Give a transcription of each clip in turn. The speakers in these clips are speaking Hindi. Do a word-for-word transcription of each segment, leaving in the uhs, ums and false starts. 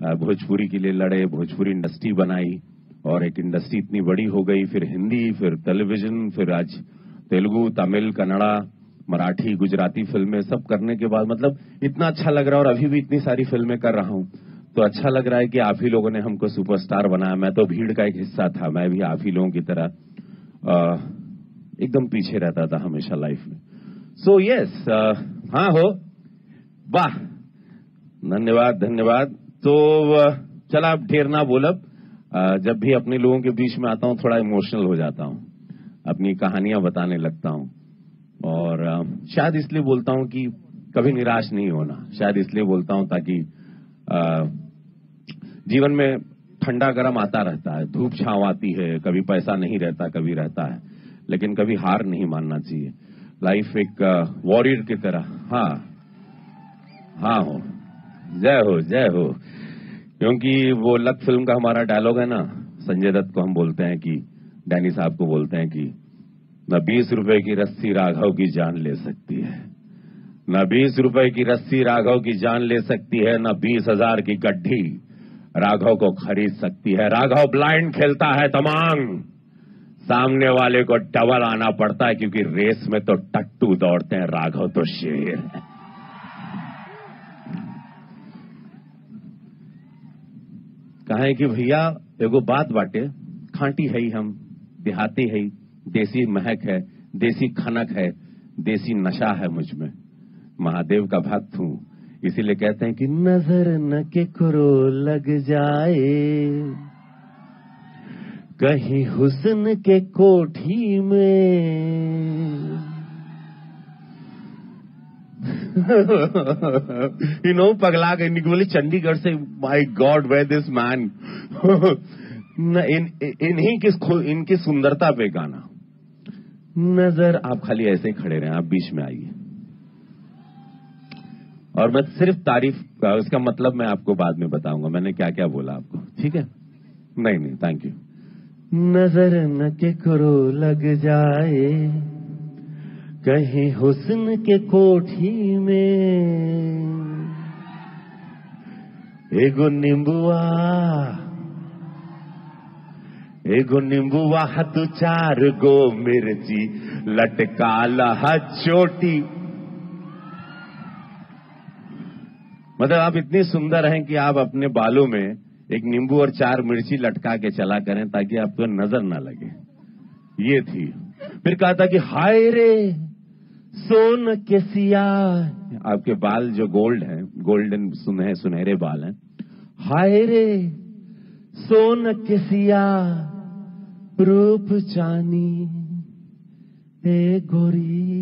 भोजपुरी के लिए लड़े, भोजपुरी इंडस्ट्री बनाई और एक इंडस्ट्री इतनी बड़ी हो गई, फिर हिंदी, फिर टेलीविजन, फिर आज तेलुगु, तमिल, कन्नड़ा, मराठी, गुजराती फिल्में सब करने के बाद मतलब इतना अच्छा लग रहा है। और अभी भी इतनी सारी फिल्में कर रहा हूं तो अच्छा लग रहा है कि आप ही लोगों ने हमको सुपरस्टार बनाया। मैं तो भीड़ का एक हिस्सा था, मैं भी आप ही लोगों की तरह आ, एकदम पीछे रहता था हमेशा लाइफ में। सो so, यस yes, हाँ हो, वाह, धन्यवाद धन्यवाद। तो चला अब ढेर ना बोलब, जब भी अपने लोगों के बीच में आता हूं थोड़ा इमोशनल हो जाता हूं, अपनी कहानियां बताने लगता हूं और शायद इसलिए बोलता हूं कि कभी निराश नहीं होना। शायद इसलिए बोलता हूं ताकि जीवन में ठंडा गरम आता रहता है, धूप छांव आती है, कभी पैसा नहीं रहता, कभी रहता है, लेकिन कभी हार नहीं मानना चाहिए। लाइफ एक वॉरियर की तरह। हाँ हाँ हो, जय हो जय हो। क्योंकि वो लक फिल्म का हमारा डायलॉग है ना, संजय दत्त को हम बोलते हैं कि डैनी साहब को बोलते हैं कि न बीस रुपए की रस्सी राघव की जान ले सकती है, न बीस रुपए की रस्सी राघव की जान ले सकती है, न बीस हजार की गड्ढी राघव को खरीद सकती है। राघव ब्लाइंड खेलता है तमांग, सामने वाले को डबल आना पड़ता है क्योंकि रेस में तो टट्टू दौड़ते हैं, राघव तो शेर है। कहे कि भैया एगो बात बाटे, खांटी है ही हम, देहाती है, देसी महक है, देसी खनक है, देसी नशा है मुझ में, महादेव का भक्त हूं, इसीलिए कहते हैं कि नजर न के करो लग जाए कहीं हुस्न के कोठी में। यू नो पगला गई, बोली चंडीगढ़ से, my god where this man. इन इन्हीं की इनकी सुंदरता पे गाना। नजर, आप खाली ऐसे ही खड़े रहे, आप बीच में आइए और मैं सिर्फ तारीफ, उसका मतलब मैं आपको बाद में बताऊंगा मैंने क्या क्या बोला आपको, ठीक है? नहीं नहीं, थैंक यू। नजर न के करो लग जाए कहीं हुस्न के कोठी में, एगो नींबुआ एगो नींबुआ हतु चार गो मिर्ची लटका लहा चोटी। मतलब आप इतनी सुंदर हैं कि आप अपने बालों में एक नींबू और चार मिर्ची लटका के चला करें ताकि आपको नजर ना लगे। ये थी। फिर कहा था कि हाय रे सोन के सिया, आपके बाल जो गोल्ड हैं, गोल्डन सुनह सुनहरे बाल हैं, हाय रे सोन के सिया रूप चानी ए गोरी,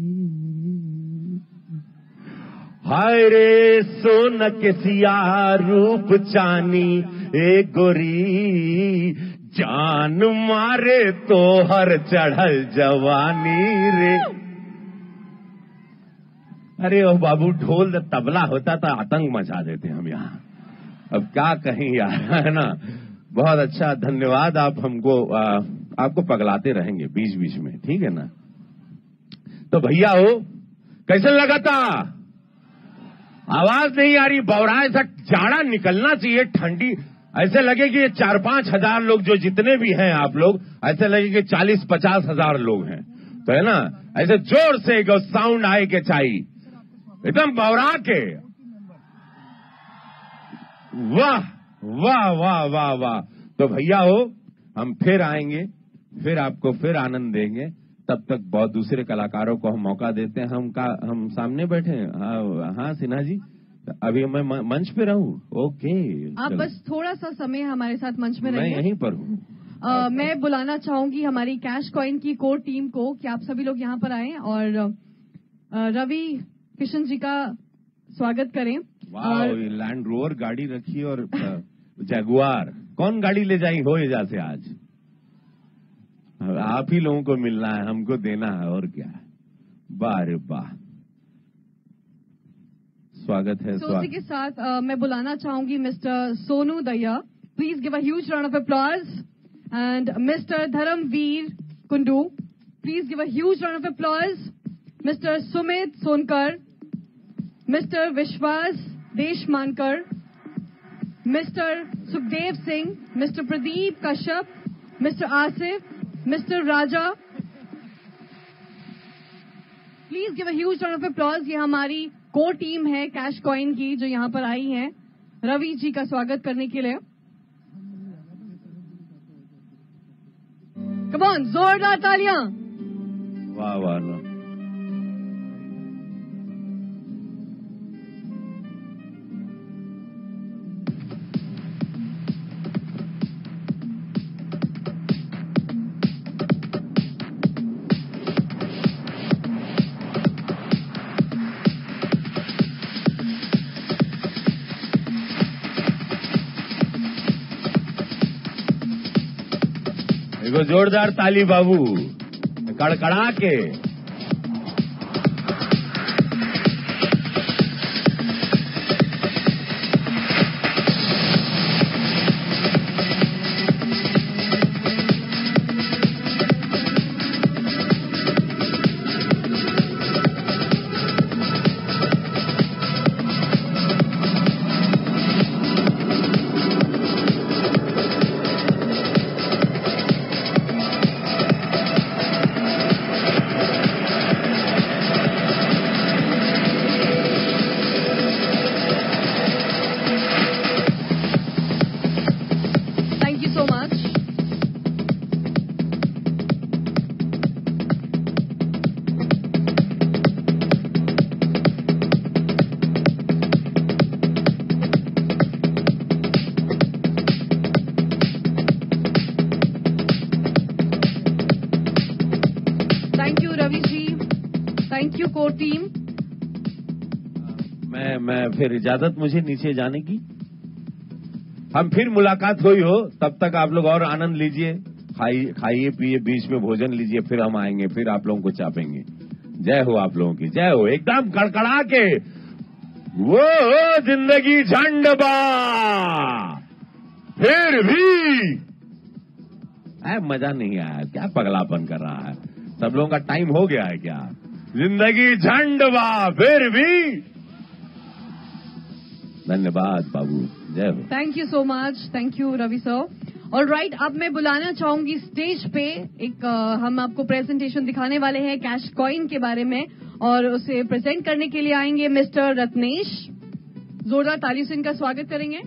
हाय रे सोन के सिया रूप चानी ए गोरी, जान मारे तो हर चढ़ल जवानी रे। अरे ओ बाबू, ढोल तबला होता था आतंक मचा देते हम यहाँ। अब क्या कहीं यार, है ना? बहुत अच्छा, धन्यवाद। आप हमको आ, आपको पगलाते रहेंगे बीच बीच में, ठीक है ना? तो भैया हो, कैसे लगा था? आवाज नहीं आ रही, बौरा, ऐसा जाड़ा निकलना चाहिए, ठंडी, ऐसे लगे कि ये चार पांच हजार लोग जो जितने भी हैं आप लोग, ऐसे लगे कि चालीस पचास हजार लोग हैं, तो है ना? ऐसे जोर से एक साउंड आए के चाहिए, एकदम बौरा के। वाह वाह वाह वाह वाह। तो भैया हो, हम फिर आएंगे, फिर आपको फिर आनंद देंगे। तब तक बहुत दूसरे कलाकारों को हम मौका देते हैं। हम का हम सामने बैठे हैं। हाँ, हाँ सिन्हा जी, अभी मैं मंच पे रहूं? ओके, आप बस थोड़ा सा समय हमारे साथ मंच में रहिए। मैं यहीं पर हूँ। आ, मैं बुलाना चाहूंगी हमारी कैश कॉइन की कोर टीम को कि आप सभी लोग यहाँ पर आए और आ, रवि किशन जी का स्वागत करें। और लैंड रोवर गाड़ी रखी और जगुआर, कौन गाड़ी ले जाएंगे हो एजा से? आज आप ही लोगों को मिलना है, हमको देना है, और क्या है। वाह रे वाह, स्वागत है। so, उसी के साथ आ, मैं बुलाना चाहूंगी mister Sonu Daya, please give a huge round of applause, and mister Dharamveer Kundu, please give a huge round of applause, mister Sumit Sonkar, mister Vishwas Deshmankar, Mister Sukhdev Singh, Mister Pradeep Kashyap, Mister Asif, Mister Raja. Please give a huge round of applause. ये हमारी कोर टीम है कैश कॉइन की जो यहाँ पर आई है रवि जी का स्वागत करने के लिए. Come on, जोरदार तालियां. वाह वाह वाह. देखो जोरदार ताली बाबू, कड़कड़ा के. Thank you core team. मैं मैं फिर इजाजत मुझे नीचे जाने की. हम फिर मुलाकात हुई हो, तब तक आप लोग और आनंद लीजिए, खाइए खाइए पिए, बीच में भोजन लीजिए, फिर हम आएंगे, फिर आप लोगों को चापेंगे. जय हो आप लोगों की, जय हो. एकदम कड़कड़ा के वो जिंदगी झंडबा फिर भी. आ, मजा नहीं आया, क्या पगलापन कर रहा है. सब लोगों का टाइम हो गया है क्या. जिंदगी झंडवा फिर भी. धन्यवाद बाबू, जय हो. Thank you so much. Thank you Ravi sir. All right, अब मैं बुलाना चाहूंगी स्टेज पे एक आ, हम आपको प्रेजेंटेशन दिखाने वाले हैं कैश कॉइन के बारे में, और उसे प्रेजेंट करने के लिए आएंगे मिस्टर रत्नेश. जोरदार तालियों से इनका स्वागत करेंगे.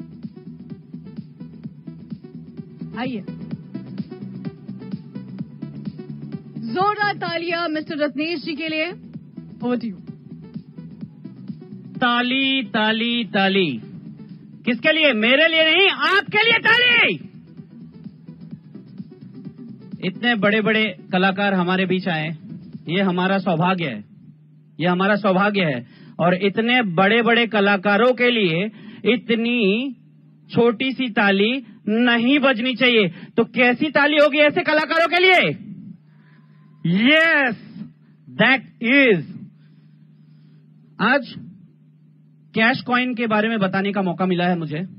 आइए, जोरदार तालियां मिस्टर रत्नेश जी के लिए. Over to you. ताली ताली ताली. किसके लिए? मेरे लिए नहीं, आपके लिए ताली. इतने बड़े बड़े कलाकार हमारे बीच आए, ये हमारा सौभाग्य है, ये हमारा सौभाग्य है. और इतने बड़े बड़े कलाकारों के लिए इतनी छोटी सी ताली नहीं बजनी चाहिए. तो कैसी ताली होगी ऐसे कलाकारों के लिए? Yes, that is. आज कैश कॉइन के बारे में बताने का मौका मिला है मुझे.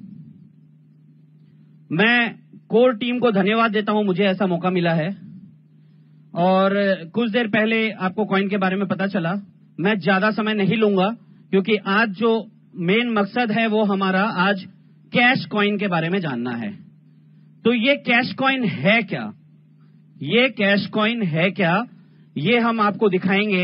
मैं कोर टीम को धन्यवाद देता हूं, मुझे ऐसा मौका मिला है. और कुछ देर पहले आपको कॉइन के बारे में पता चला. मैं ज्यादा समय नहीं लूंगा, क्योंकि आज जो मेन मकसद है वो हमारा आज कैश कॉइन के बारे में जानना है. तो ये कैश कॉइन है क्या, ये कैश कॉइन है क्या, ये हम आपको दिखाएंगे.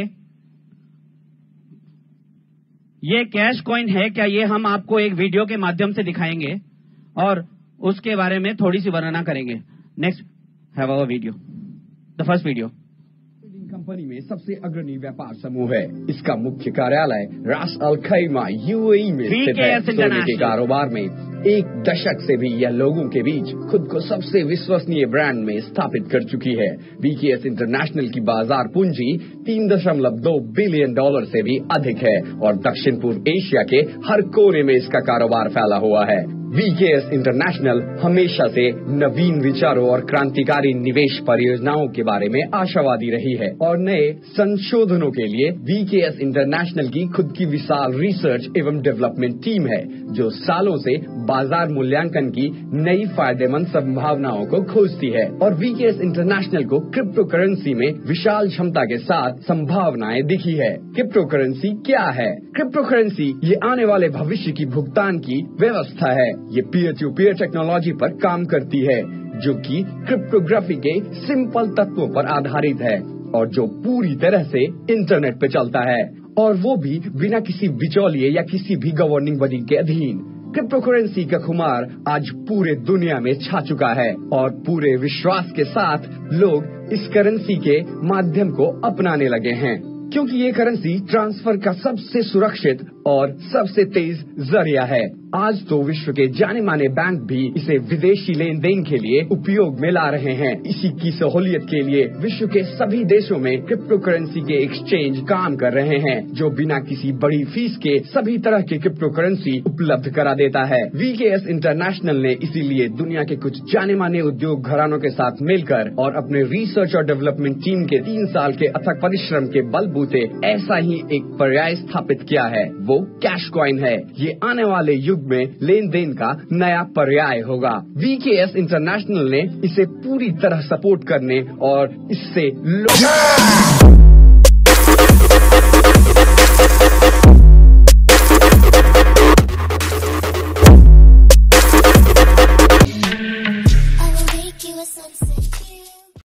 ये कैश कॉइन है क्या, ये हम आपको एक वीडियो के माध्यम से दिखाएंगे और उसके बारे में थोड़ी सी वर्णना करेंगे. Next, have our video, the first video. Company में सबसे अग्रणी व्यापार समूह है. इसका मुख्य कार्यालय रास अल खैमा यूएई में स्थित है. सोने के कारोबार में एक दशक से भी यह लोगों के बीच खुद को सबसे विश्वसनीय ब्रांड में स्थापित कर चुकी है. वीकेएस इंटरनेशनल की बाजार पूंजी तीन दशमलव दो बिलियन डॉलर से भी अधिक है और दक्षिण पूर्व एशिया के हर कोने में इसका कारोबार फैला हुआ है. वीकेएस इंटरनेशनल हमेशा से नवीन विचारों और क्रांतिकारी निवेश परियोजनाओं के बारे में आशावादी रही है और नए संशोधनों के लिए वीकेएस इंटरनेशनल की खुद की विशाल रिसर्च एवं डेवलपमेंट टीम है, जो सालों से बाजार मूल्यांकन की नई फायदेमंद संभावनाओं को खोजती है. और वीकेएस इंटरनेशनल को क्रिप्टो करेंसी में विशाल क्षमता के साथ संभावनाएं दिखी है. क्रिप्टो करेंसी क्या है? क्रिप्टो करेंसी ये आने वाले भविष्य की भुगतान की व्यवस्था है. ये पीयर टू पीयर टेक्नोलॉजी पर काम करती है, जो कि क्रिप्टोग्राफी के सिंपल तत्वों पर आधारित है और जो पूरी तरह से इंटरनेट पे चलता है, और वो भी बिना किसी बिचौलिए या किसी भी गवर्निंग बॉडी के अधीन। क्रिप्टोकरेंसी का खुमार आज पूरे दुनिया में छा चुका है और पूरे विश्वास के साथ लोग इस करेंसी के माध्यम को अपनाने लगे हैं, क्योंकि ये करेंसी ट्रांसफर का सबसे सुरक्षित और सबसे तेज जरिया है। आज तो विश्व के जाने माने बैंक भी इसे विदेशी लेन देन के लिए उपयोग में ला रहे हैं। इसी की सहूलियत के लिए विश्व के सभी देशों में क्रिप्टो करेंसी के एक्सचेंज काम कर रहे हैं, जो बिना किसी बड़ी फीस के सभी तरह के क्रिप्टो करेंसी उपलब्ध करा देता है। वी के एस इंटरनेशनल ने इसीलिए दुनिया के कुछ जाने माने उद्योग घरानों के साथ मिलकर और अपने रिसर्च और डेवलपमेंट टीम के तीन साल के अथक परिश्रम के बलबूते ऐसा ही एक पर्याय स्थापित किया है, वो कैश कॉइन है। ये आने वाले युग में लेन देन का नया पर्याय होगा। वी के एस इंटरनेशनल ने इसे पूरी तरह सपोर्ट करने और इससे